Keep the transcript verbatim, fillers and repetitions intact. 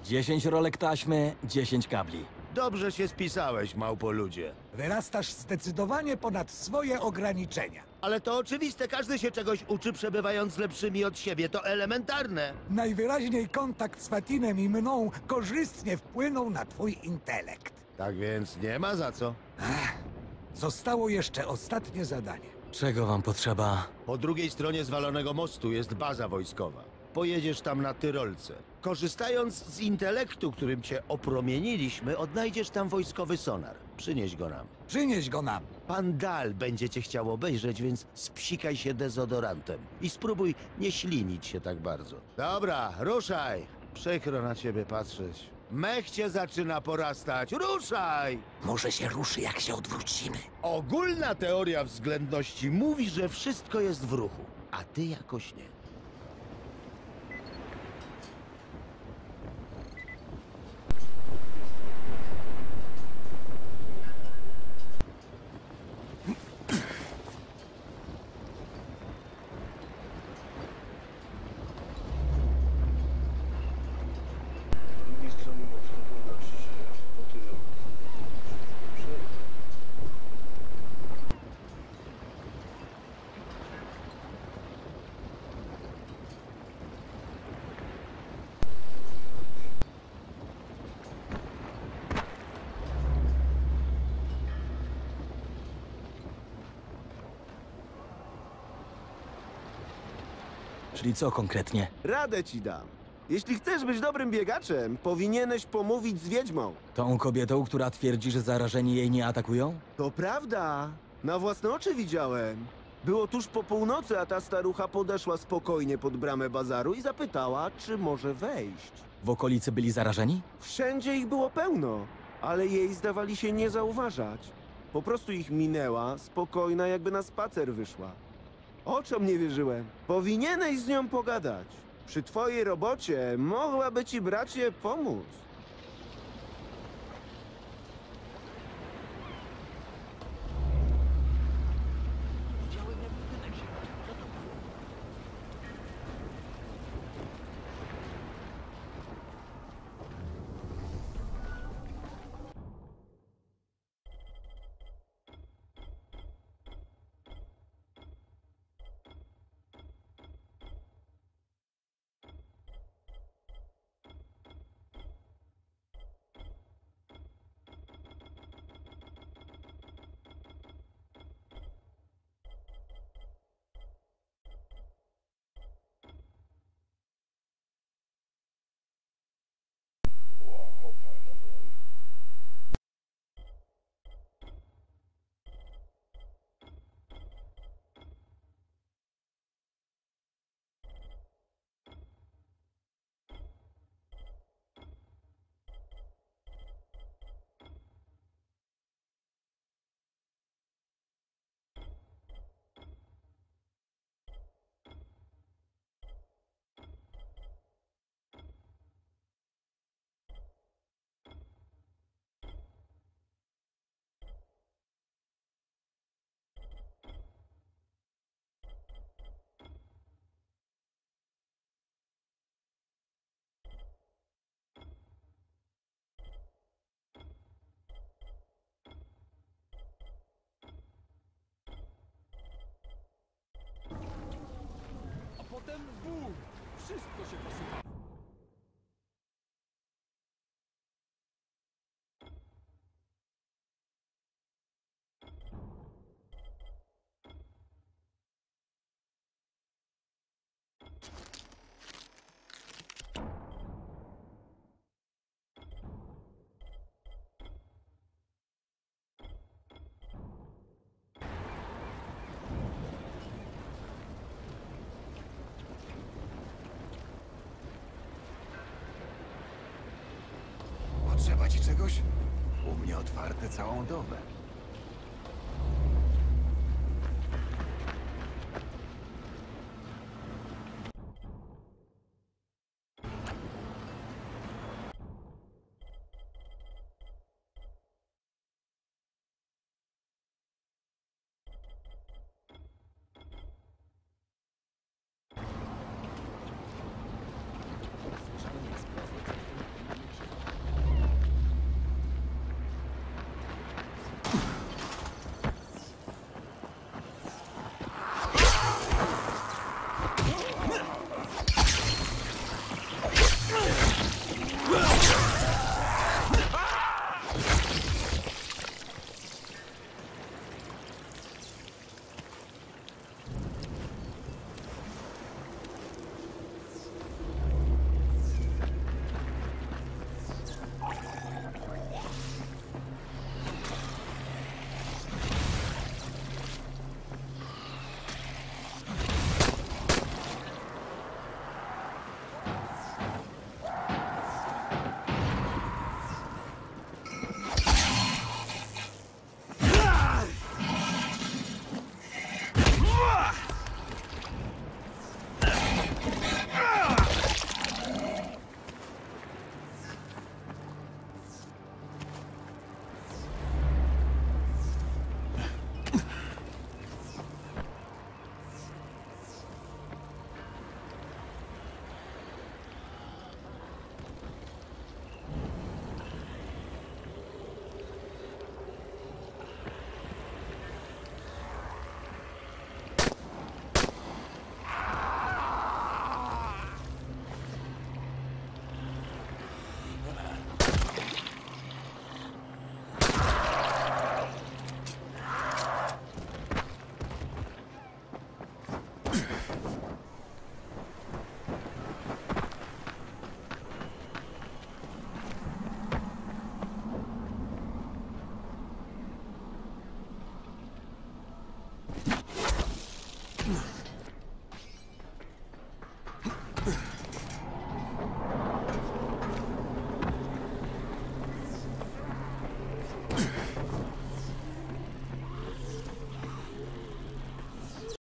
dziesięć rolek taśmy, dziesięć kabli. Dobrze się spisałeś, małpoludzie. Wyrastasz zdecydowanie ponad swoje ograniczenia. Ale to oczywiste, każdy się czegoś uczy, przebywając z lepszymi od siebie. To elementarne. Najwyraźniej kontakt z Fatinem i mną korzystnie wpłynął na twój intelekt. Tak więc nie ma za co. Zostało jeszcze ostatnie zadanie. Czego wam potrzeba? Po drugiej stronie zwalonego mostu jest baza wojskowa. Pojedziesz tam na Tyrolce. Korzystając z intelektu, którym cię opromieniliśmy, odnajdziesz tam wojskowy sonar. Przynieś go nam. Przynieś go nam. Pan Dal będzie cię chciał obejrzeć, więc spsikaj się dezodorantem. I spróbuj nie ślinić się tak bardzo. Dobra, ruszaj! Przykro na ciebie patrzeć. Mech cię zaczyna porastać. Ruszaj! Może się ruszy, jak się odwrócimy. Ogólna teoria względności mówi, że wszystko jest w ruchu, a ty jakoś nie. Czyli co konkretnie? Radę ci dam. Jeśli chcesz być dobrym biegaczem, powinieneś pomówić z wiedźmą. Tą kobietą, która twierdzi, że zarażeni jej nie atakują? To prawda. Na własne oczy widziałem. Było tuż po północy, a ta starucha podeszła spokojnie pod bramę bazaru i zapytała, czy może wejść. W okolicy byli zarażeni? Wszędzie ich było pełno, ale jej zdawali się nie zauważać. Po prostu ich minęła, spokojna, jakby na spacer wyszła. Oczom nie wierzyłem. Powinieneś z nią pogadać. Przy twojej robocie mogłaby ci bracie pomóc. Potem bum! Wszystko się posypało. Potrzeba ci czegoś? U mnie otwarte całą dobę.